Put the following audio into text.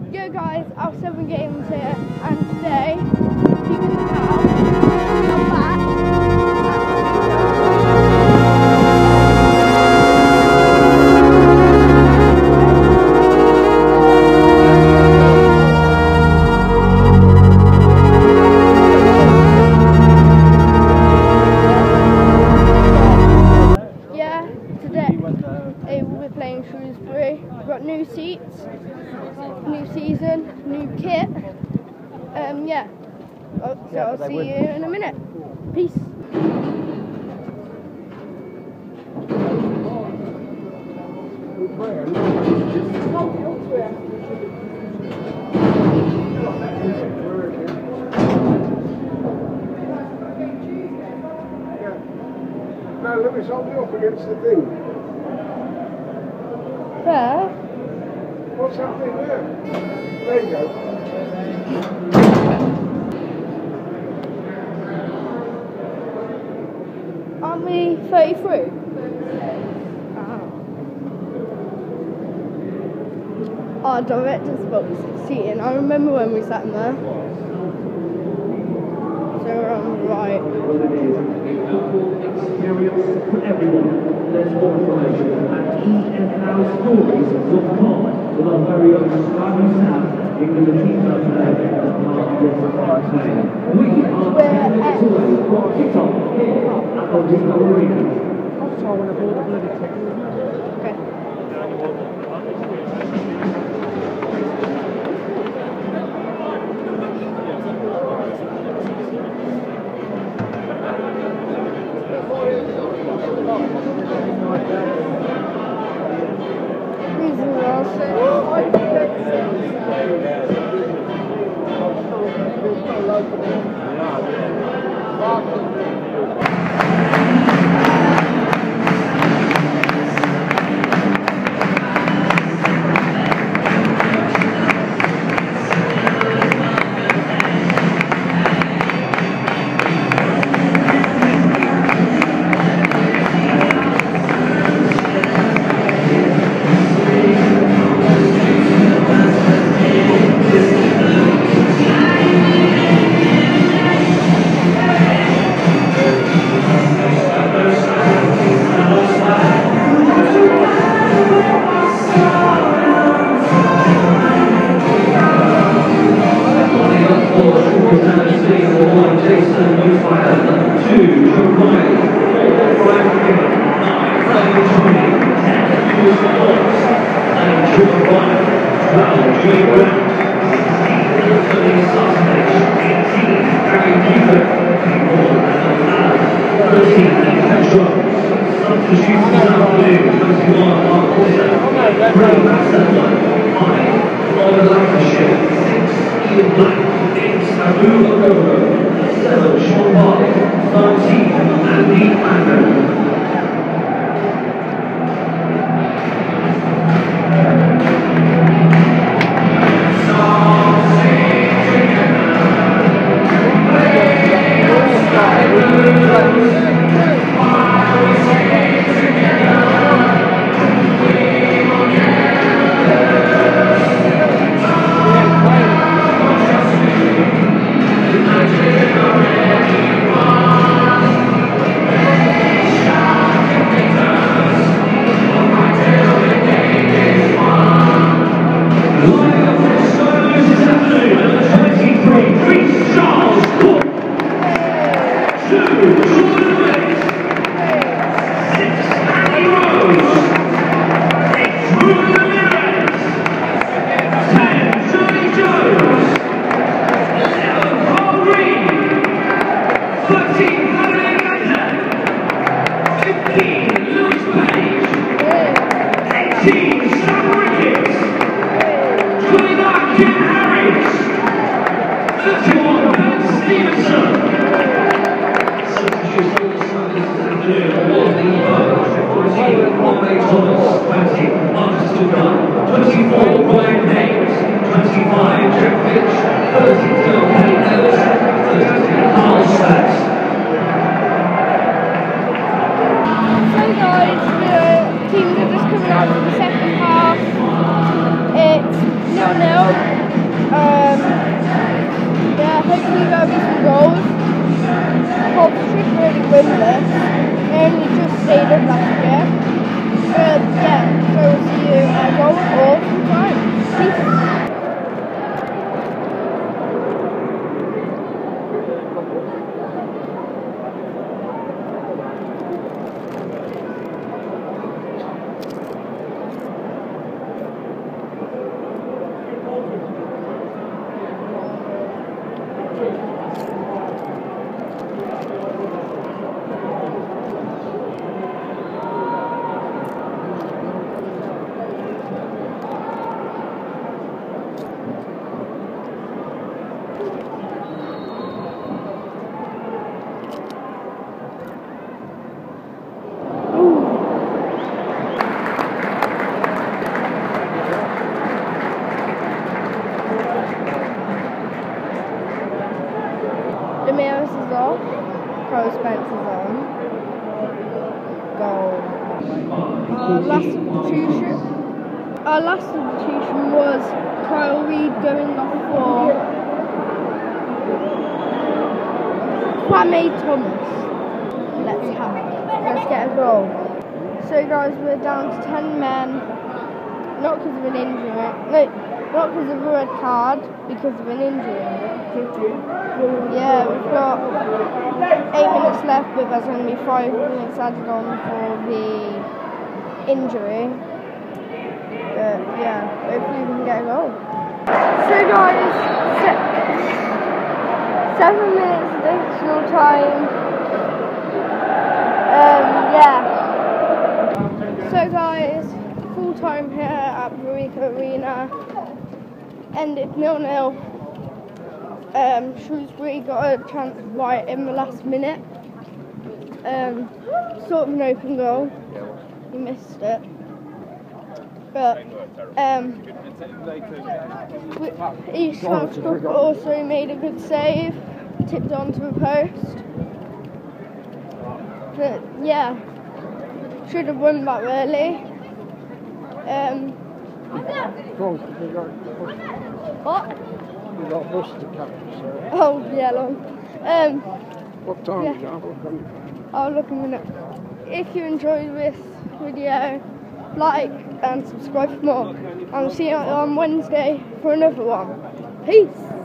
Yo guys, our 7 games here, and today, you can tell, I'm back. Yeah, today we're playing Shrewsbury. We've got new seats. New season, new kit. Yeah. So I'll see you in a minute. Peace. No, Lewis, hold me up against the thing. There. What's happening there? There you go. Aren't we 33? Our director's box seating. I remember when we sat in there. So we're on the right. Experience for everyone. There's more information at efnowstories.com with our very own Skyline Sam in the team up there at Mark Campaign. We are taking the toys kicked off here at the Arena. That's why I want to build a bloody ticket. Okay. Teams are just coming out of the second half. It's 0-0. goals. Hobbs should really win this. They only just stayed up last year. Yeah, so we'll see you at goal or full time. Peace. The mirrors is off. Cole Spencer's on. Goal. Our last substitution was Kyle Reid going off for Kwame Thomas. Let's get a goal. So guys, we're down to 10 men. Not because of an injury. No, not because of a red card. Because of an injury. Yeah, we've got 8 minutes left, but there's only 5 minutes added on for the injury. But yeah, hopefully we can get a goal. So guys, 7 minutes additional time. Yeah. So guys, full time here at Barika Arena. Ended 0-0. Shrewsbury got a chance right in the last minute. Sort of an open goal. He missed it. But East South also made a good save. Tipped onto the post. But yeah, should have won that really. What? You got a bus to catch, so. Oh, yeah, long. What time yeah. is that? I'll look in a minute. If you enjoyed this video, like and subscribe for more. I'll see you on Wednesday for another one. Peace!